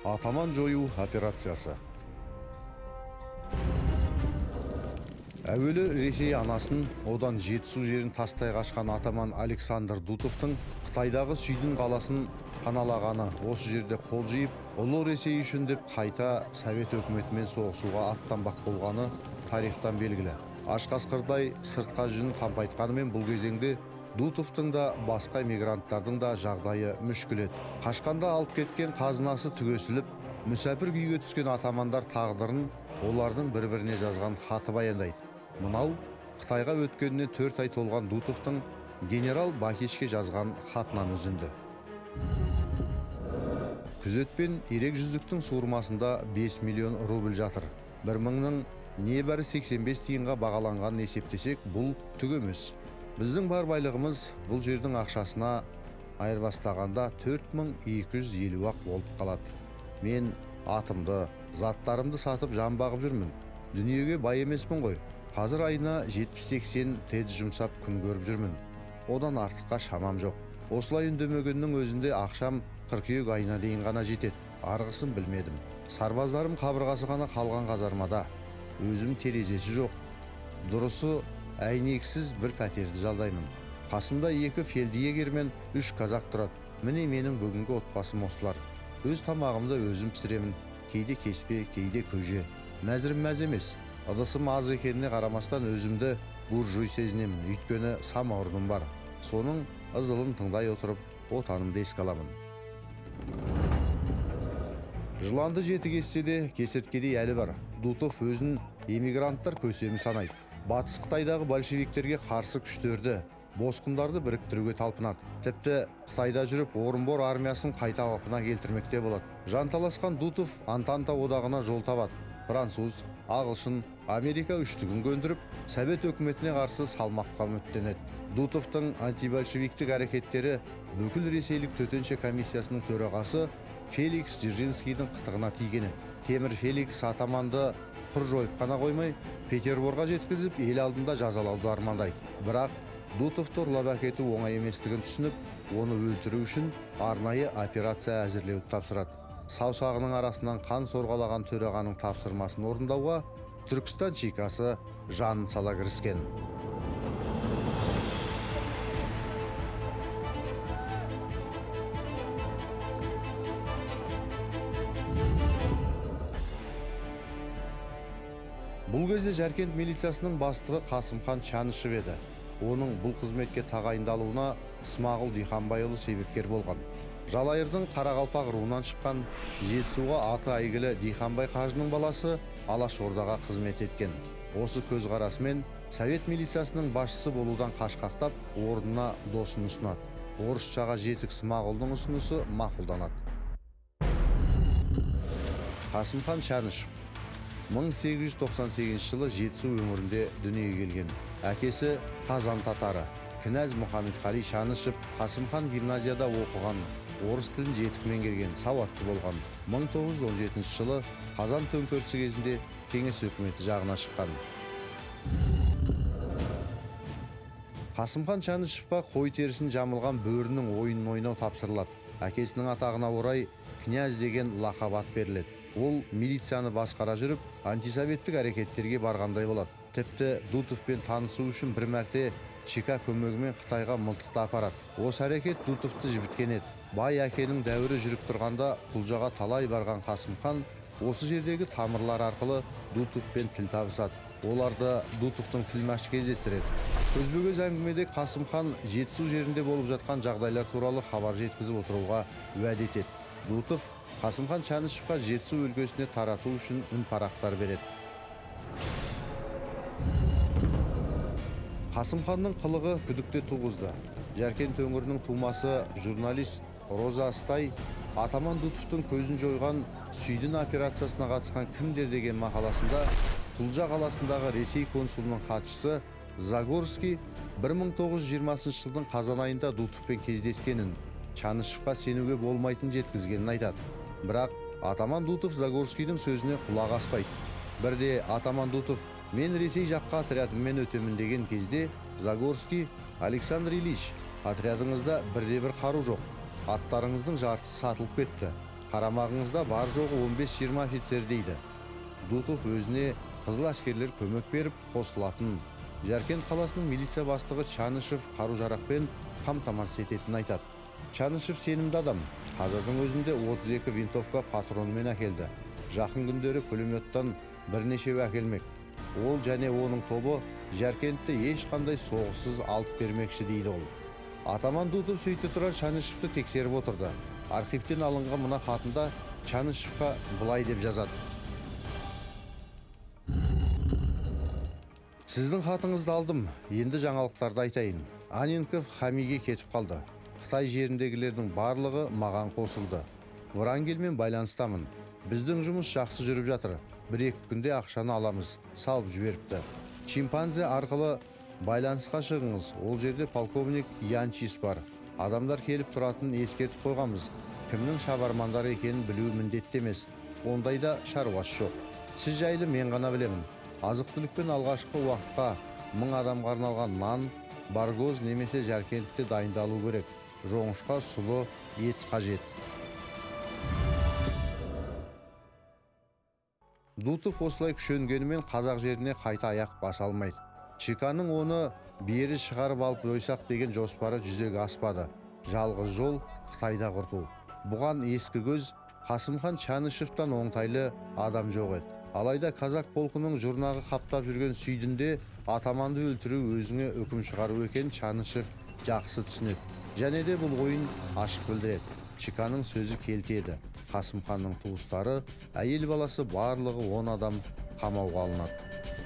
Атаман жою операциясы. Әуелі Ресей анасын, одан Жетісу жерін тастай қашқан атаман Александр Дутовтың Қытайдағы Сүйдің қаласын паналағаны, осы жерде қол жиып, ұлы Ресей үшін деп қайта Совет өкіметімен соғысуға аттанбақ болғаны тарихтан белгілі. Аш қасқырдай сыртқа жүнін қампайтқанымен бұл кезеңде Дутовтың да басқа мигранттардың да жағдайы мүшкіл еді. Қашқанда алып кеткен қазынасы түгесіліп, мүсәпір күйге түскен атамандар тағдырын олардың бір-біріне жазған хаты баяндайды. Мынау Қытайға өткеніне 4 ай толған Дутовтың генерал Бакешке жазған хатынан үзінді. Күзетпен ерек жүздіктің суырмасында 5 миллион рубль жатыр. 1000-ның небәрі 85 тиынға бағаланған есептесек, бұл түк емес. Біздің бар байлығымыз бұл жердің ақшасына айырбастағанда 4250-ақ болып қалады. Мен атымды, заттарымды сатып жан бағып жүрмін. Дүниеге бай емеспін ғой. Қазір айына 70-80 тед жұмсап күн көріп жүрмін. Одан артыққа шамам жоқ. Осылай үндемегеннің өзінде ақшам қыркүйек айына дейін ғана жетеді. Арғысын білмедім. Сарбаздарым қабырғасы ғана қалған казармада. Өзім терезесі жоқ. Дұрысы әйнексіз бір пәтерді жалдаймын. Қасымда 2 фельдъегер мен 3 казак тұрады. Міне менің бүгінгі отбасым осылар. Өз тамағымды өзім пісіремін. Кейде кеспе, кейде көже. Мәзірім мәз емес. Ыдысым аз екеніне қарамастан өзімді буржуй сезінемін. Өйткені самаурыным бар. Соның ызылын тыңдай отырып, отанымды еске аламын. Жыланды жеті кессе де кесірткедей әлі бар. Дутов өзін эмигранттар көсемі санайды. Батыс Қытайдағы большевиктерге қарсы күштерді, босқындарды біріктіруге талпынады. Тіпті Қытайда жүріп Орынбор армиясын қайта қалпына келтірмекте болады. Жанталасқан Дутов Антанта одағына жол табады. Француз, ағылшын, Америка үштігін көндіріп, Совет өкіметіне қарсы салмаққа үміттенеді. Дутовтың антибольшевиктік әрекеттері бүкіл ресейлік төтенше комиссиясының төрағасы Феликс Дзержинскийдің қытығына тиген еді. Темір Феликс атаманды құр жойып қана қоймай, Петерборға жеткізіп, ел алдында жазалауды армандайды. Бірақ Дутовты ұрлап әкету оңай еместігін түсініп, оны өлтіру үшін арнайы операция әзірлеуді тапсырады. Саусағының арасынан қан сорғалаған төрағаның тапсырмасын орындауға Түркістан чекасы жанын сала кіріскен. Бұл кезде Жаркент милициясының бастығы Қасымхан Чанышев еді. Оның бұл қызметке тағайындалуына Смағұл Диханбайұлы себепкер болған. Жалайырдың Қарақалпақ руынан шыққан Жетісуға аты әйгілі Диханбай қажының баласы Алашордаға қызмет еткен. Осы көзқарасымен Совет милициясының басшысы болудан қашқақтап, орнына досын ұсынады. Орысшаға жетік Смағұлдың ұсынысы мақұлданады. Қасымхан Чанышев 1898 жылы Жетісу өңірінде дүниеге келген. Әкесі Қазан татары. Кінәз Мұхамедқали Чанышев Қасымхан гимназияда оқыған, орыс тілін жетік меңгерген, сауатты болған. 1917 жылы Қазан төңкерісі кезінде кеңес өкіметі жағына шыққан. Қасымхан Чанышевқа қой терісін жамылған бөрінің ойынын ойнау тапсырылады. Әкесінің атағына орай князь деген лақап ат беріледі. Ол милицияны басқара жүріп, антисоветтік әрекеттерге барғандай болады. Тіпті Дутовпен танысу үшін бір мәрте чека көмегімен Қытайға мылтықты апарады. Осы әрекет Дутовты жібіткен еді. Бай әкенің дәуірі жүріп тұрғанда құлжаға талай барған Қасымхан осы жердегі тамырлар арқылы Дутовпен тіл табысады. Оларды Дутовтың тілмәш кездестіреді. Көзбе-көз әңгімеде Қасымхан Жетісу жерінде болып жатқан жағдайлар туралы хабар жеткізіп отыруға уәде етеді. Дутов Қасымхан Чанышевқа Жетісу өлкесіне тарату үшін үн парақтар береді. Қасымханның қылығы күдікте туғызды. Жаркент өңірінің тумасы журналист Роза Астай атаман Дутовтың көзін жойған Сүйдің операциясына қатысқан кімдер деген мақаласында Құлжа қаласындағы Ресей консулының хатшысы Загорский 1920 жылдың қазан айында Дутовпен кездескенін, Чанышевқа сенуге болмайтын жеткізгенін айтады. Бірақ атаман Дутов Загорскийдің сөзіне құлақ аспайды. Бірде атаман Дутов «Мен Ресей жаққа отрядыммен өтемін» деген кезде Загорский «Александр Ильич, отрядыңызда бірде-бір қару жоқ. Аттарыңыздың жартысы сатылып кетті. Қарамағыңызда бар жоғы 15-20 офицер дейді. Дутов өзіне қызыл әскерлер көмек беріп қосылатын. Жаркент қаласының милиция бастығы Чанышев қару-жарақпен қамтамасыз ететінін айтады. Чанышев сенімді адам. Қазірдің өзінде 32 винтовка патронымен әкелді. Жақын күндері пулеметтан бірнешеу әкелмек. Ол және оның тобы Жаркентті ешқандай соғыссыз алып бермекші дейді ол. Атаман Дутов сөйте тұра Чанышевті тексеріп отырды. Архивтен алынған мына хатында Чанышевқа былай деп жазады. Сіздің хатыңызды алдым, енді жаңалықтарды айтайын. Анненков Хамиге кетіп қалды. Қытай жеріндегілердің барлығы маған қосылды. Врангельмен байланыстамын. Біздің жұмыс жақсы жүріп жатыр. 1-2 күнде ақшаны аламыз, салып жіберіпті. Чимпанзе арқылы байланысқа шығыңыз. Ол жерде полковник Янчис бар. Адамдар келіп тұратын ескертіп қойғанбыз. Кімнің шабармандар екенін білу міндетті емес. Ондайда шаруасы жоқ. Сіз жайлы мен ғана білемін. Азық-түлікпен алғашқы уақытқа 1000 адамға арналған нан, баргоз немесе Жаркентте дайындалу керек. Жоңышқа сұлы ет қажет. Дутов осылай күшенгенімен қазақ жеріне қайта аяқ баса алмайды. Чиканың оны бері шығарып алып жойсақ деген жоспары жүзеге аспады. Жалғыз жол Қытайда құрту. Бұған ескі көз Қасымхан Чанышевтан оңтайлы адам жоқ еді. Алайда казак полкының жұрнағы қаптап жүрген сүйдінде атаманды өлтіру өзіңе үкім шығару екен Чанышев жақсы түсінеді. Және де бұл ойын ашық білдіреді. Чиканың сөзі келтеді. Қасымханның туыстары, әйел баласы барлығы 10 адам қамауға алынады.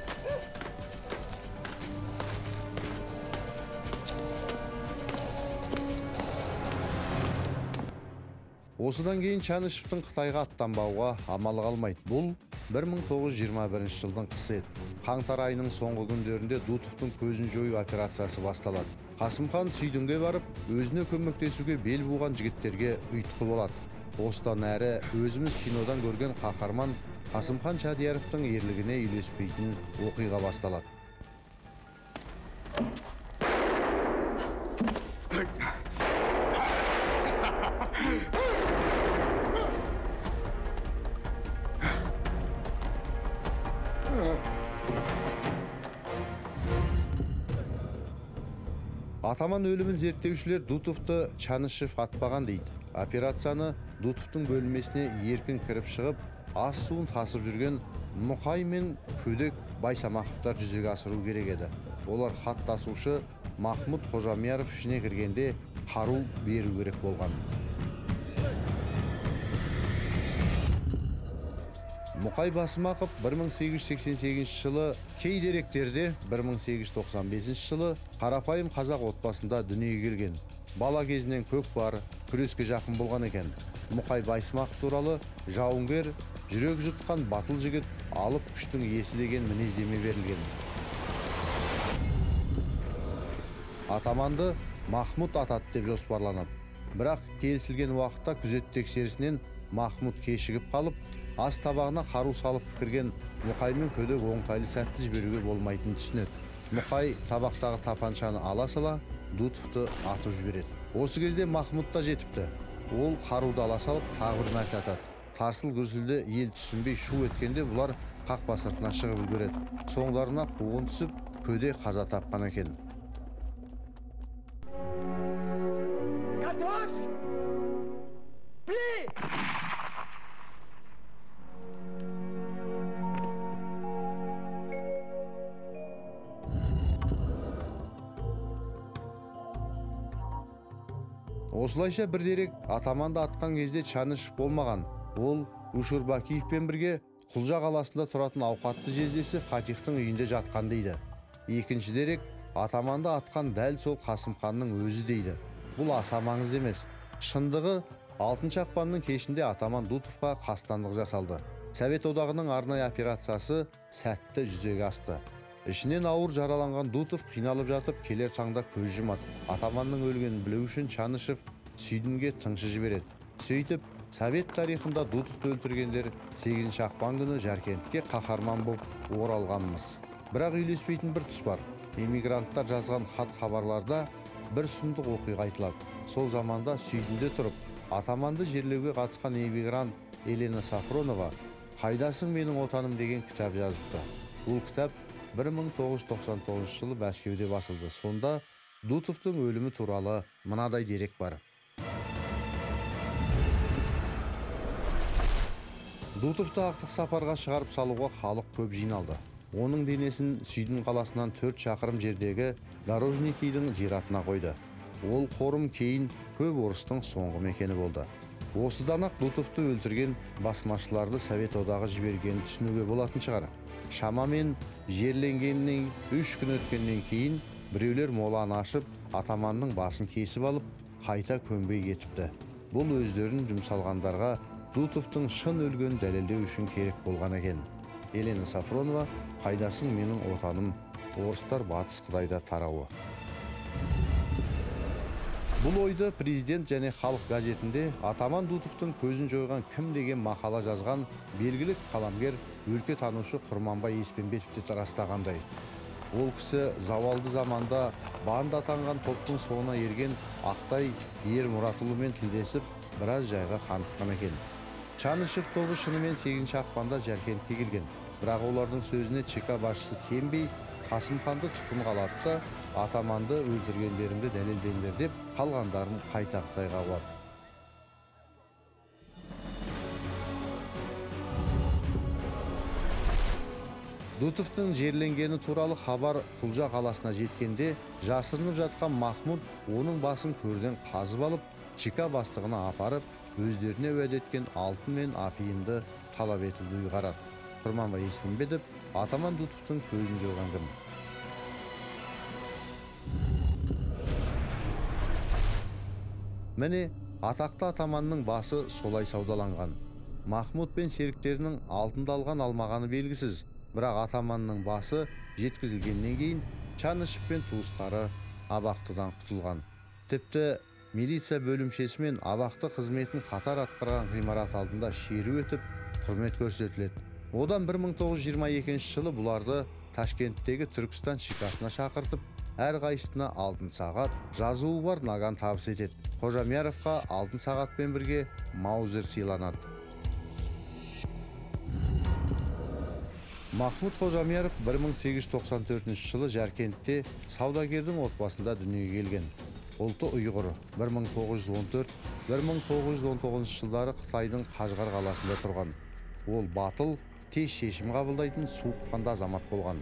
Осыдан кейін Чанышевтің Қытайға аттанбауға амалы қалмайды. Бұл 1921 жылдың қысы еді. Қаңтар айының соңғы күндерінде Дутовтың көзін жою операциясы басталады. Қасымхан сүйдінге барып, өзіне көмектесуге бел буған жігіттерге ұйытқы болады. Осыдан әрі өзіміз кинодан көрген қаһарман Қасымхан Шадияровтың ерлігіне үйлеспейтін оқиға басталады. Атаман өлімін зерттеушілер Дутовты Чанышев атпаған дейді. Операцияны Дутовтың бөлмесіне еркін кіріп шығып, ас суын тасып жүрген Мұқай мен Көдек Байсамақовтар жүзеге асыру керек еді. Олар хат тасушы Махмұт Қожамияров ішіне кіргенде қару беру керек болған. Мұқай Басымақов 1888 жылы, кей деректерде 1895 жылы қарапайым қазақ отбасында дүниеге келген. Бала кезінен көк бар, күреске жақын болған екен. Мұқай Басымақов туралы жауынгер, жүрек жұтқан батыл жігіт, алып күштің иесі деген мінездеме берілген. Атаманды Махмұт атады деп жоспарланады. Бірақ келісілген уақытта күзет тексерісінен Махмұт кешігіп қалып, ас табағына қару салып кірген Мұқай мен Көдек оңтайлы сәтті жіберуге болмайтынын түсінеді. Мұқай табақтағы тапаншаны ала сала Дутовты атып жібереді. Осы кезде Махмұт та жетіпті. Ол қаруды ала салып тағы бір мәрте атады. Тарсыл гүрсілді ел түсінбей шу еткенде бұлар қақпа сыртына шығып үлгереді. Соңдарына қуғын түсіп, Көдек қаза тапқан екен. Осылайша бір дерек атаманды атқан кезде Чанышев болмаған. Ол Ушурбакиевпен бірге Құлжа қаласында тұратын ауқатты жездесі Фатихтың үйінде жатқан дейді. Екінші дерек атаманды атқан дәл сол Қасымханның өзі дейді. Бұл аса маңызды емес. Шындығы 6 ақпанның кешінде атаман Дутовқа қастандық жасалды. Совет одағының арнайы операциясы сәтті жүзеге асты. Ішінен ауыр жараланған Дутов қиналып жатып келер таңда көз жұмады. Атаманның өлгенін білу үшін Чанышев сүйдінге тыңшы жібереді. Сөйтіп, Совет тарихында Дутовты өлтіргендер 8 ақпан күні Жаркентке қаһарман болып оралғанмыз. Бірақ үйлеспейтін бір тұс бар. Эмигранттар жазған хат хабарларда бір сұмдық оқиға айтылады. Сол заманда сүйдінде тұрып, атаманды жерлеуге қатысқан эмигрант Елена Сафронова «Қайдасың менің отаным» деген кітап жазыпты. Бұл кітап 1999 жылы Мәскеуде басылды. Сонда Дутовтың өлімі туралы мынадай дерек бар. Дутовты ақтық сапарға шығарып салуға халық көп жиналды. Оның денесін Сүйдін қаласынан 4 шақырым жердегі Дорожникийдің зиратына қойды. Ол қорым кейін көп орыстың соңғы мекені болды. Осыдан-ақ Дутовты өлтірген басмашыларды Совет одағы жібергенін түсінуге болатын шығар. Шамамен жерленгеннен 3 күн өткеннен кейін біреулер моланы ашып, атаманның басын кесіп алып, қайта көмбей кетіпті. Бұл өздерін жұмсалғандарға Дутовтың шын өлгенін дәлелдеу үшін керек болған екен. Елена Сафронова «Қайдасың менің отаным», орыстар батыс Қытайда тарауы. Бұл ойды президент және халық газетінде атаман Дутовтың көзін жойған кім деген мақала жазған белгілі қаламгер өлкетанушы Құрманбай Еспенбетов те растағандай. Ол кісі завалды заманда банда атанған топтың соңына ерген Ақтай Ермұратұлымен тілдесіп, біраз жайға қаныққан екен. Чанышев тобы шынымен 8 ақпанда Жаркентке келген. Бірақ олардың сөзіне ЧК басшысы сенбей, Қасымханды тұтқынға алады да атаманды өлтіргендеріңді дәлелдеңдер деп қалғандарын қайта Қытайға алады. Дутовтың жерленгені туралы хабар Құлжа қаласына жеткенде, жасырынып жатқан Махмуд оның басын көрден қазып алып, ЧК бастығына апарып, өздеріне уәде еткен алтын мен апиынды талап етуді ұйғарады. Құрманбай Еспенбетов атаман Дутовтың көзін жойған кім? Міне, атақты атаманның басы солай саудаланған. Махмуд пен серіктерінің алтынды алған алмағаны белгісіз. Бірақ атаманның басы жеткізілгеннен кейін Чанышев пен туыстары абақтыдан құтылған. Тіпті милиция бөлімшесі мен абақты қызметін қатар атқарған ғимарат алдында шеру өтіп, құрмет көрсетіледі. Одан 1922 жылы бұларды Ташкенттегі Түркістан шекасына шақыртып, әр қайсысына алтын сағат, жазуы бар наган табыс етеді. Қожамияровқа алтын сағатпен бірге маузер сыйланады. Махмуд Қожамияров 1894 жылы Жаркентте саудагердің отбасында дүниеге келген. Ұлты ұйғыр. 1914-1919 жылдары Қытайдың Қажғар қаласында тұрған. Ол батыл, тез шешім қабылдайтын суыққанды азамат болған.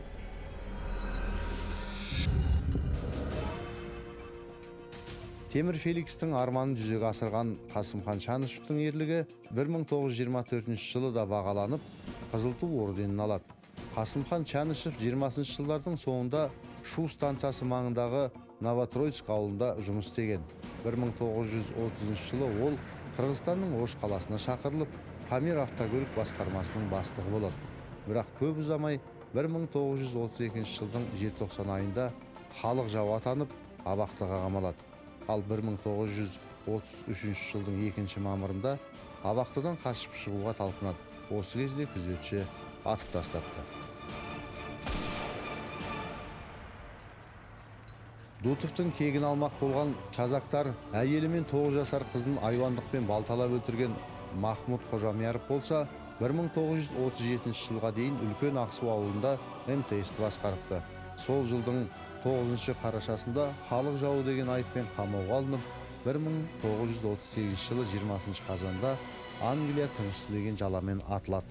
Темір Феликстің арманын жүзеге асырған Қасымхан Чанышевтың ерлігі 1924 жылы да бағаланып, Қызыл ту орденін алады. Қасымхан Чанышев 20 жылдардың соңында Шу станциясы маңындағы Новотроицк ауылында жұмыс істеген. 1930 жылы ол Қырғызстанның Ош қаласына шақырылып, Памир автокөлік басқармасының бастығы болады. Бірақ көп ұзамай 1932 жылдың желтоқсан айында халық жау атанып, абақтыға қамалады. Ал 1933 жылдың 2 мамырында абақтыдан қашып шығуға талпынады. Осы кезде күзетші атып тастапты. Дутовтың кегін алмақ болған казактар әйелі мен 9 жасар қызын айуандықпен балталап өлтірген Махмуд Қожамияров болса, 1937 жылға дейін үлкен Ақсу ауылында МТС-ті басқарыпты. Сол жылдың 9 қарашасында халық жауы деген айыппен қамауға алынып, 1938 жылы 20 қазанда Англия тыңшысы деген жаламен атылады.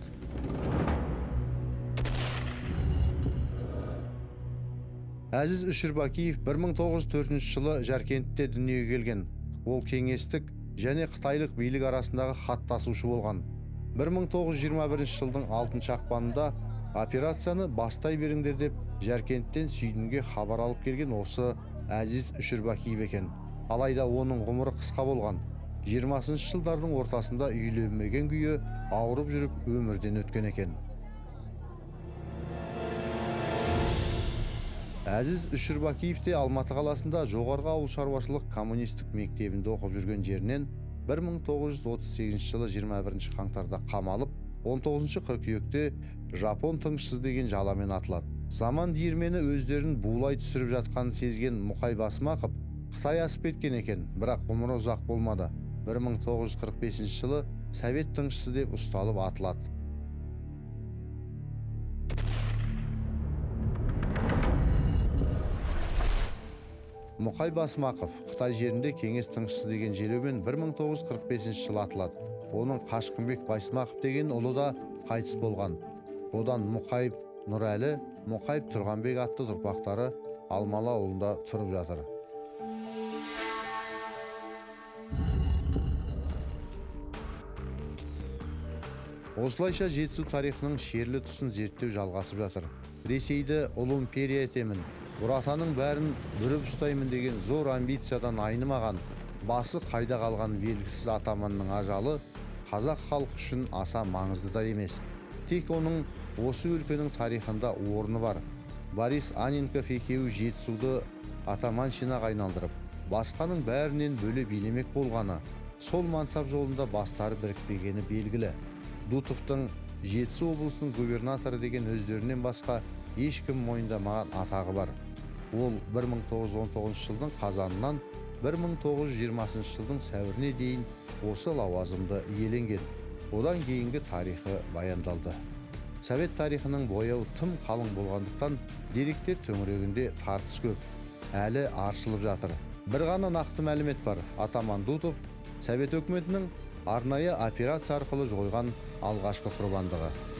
Әзиз Үшірбакиев 1904 жылы Жаркентте дүниеге келген. Ол кеңестік және қытайлық билік арасындағы хат тасушы болған. 1921 жылдың 6 ақпанында операцияны бастай беріңдер деп Жаркенттен Сүйдінге хабар алып келген осы Әзиз Үшірбакиев екен. Алайда оның ғұмыры қысқа болған. 20 жылдардың ортасында үйленбеген күйі ауырып жүріп өмірден өткен екен. Әзиз Үшірбакиев те Алматы қаласында жоғарғы ауыл шаруашылық коммунистік мектебінде оқып жүрген жерінен 1938 жылы 21 қаңтарда қамалып, 19 қыркүйекте Жапон тыңшысы деген жаламен атылады. Заман диірмені өздерін булай түсіріп жатқанын сезген Мұқай Басмақов Қытай асып кеткен екен, бірақ ғұмыры ұзақ болмады. 1945 жылы совет тыңшысы деп ұсталып атылады. Мұқай Басмақов Қытай жерінде кеңес тыңшысы деген желеумен 1945 жылы атылады. Оның Қашқынбек Байсмақов деген ұлы да қайтыс болған. Одан Мұқаев Нұрәлі, Мұқаев Тұрғанбек атты ұрпақтары Алмалы ауылында тұрып жатыр. Осылайша Жетісу тарихының шерлі тұсын зерттеу жалғасып жатыр. Ресейді ұлы империя етемін, бұратаның бәрін бүріп ұстаймын деген зор амбициядан айнымаған, басы қайда қалған белгісіз атаманның ажалы қазақ халқы үшін аса маңызды да емес. Тек оның осы өлкенің тарихында орны бар. Борис Анненков екеуі Жетісуды атаманшынаға айналдырып, басқаның бәрінен бөле билемек болғаны, сол мансап жолында бастары бірікпегені белгілі. Дутовтың Жетісу облысының губернаторы деген өздерінен басқа ешкім мойындамаған атағы бар. Ол 1919 жылдың қазанынан 1920 жылдың сәуіріне дейін осы лауазымды иеленген. Одан кейінгі тарихы баяндалды. Совет тарихының бояуы тым қалың болғандықтан деректер төңірегінде тартыс көп, әлі аршылып жатыр. Бір ғана нақты мәлімет бар. Атаман Дутов Совет өкіметінің арнайы операция арқылы жойған алғашқы құрбандығы.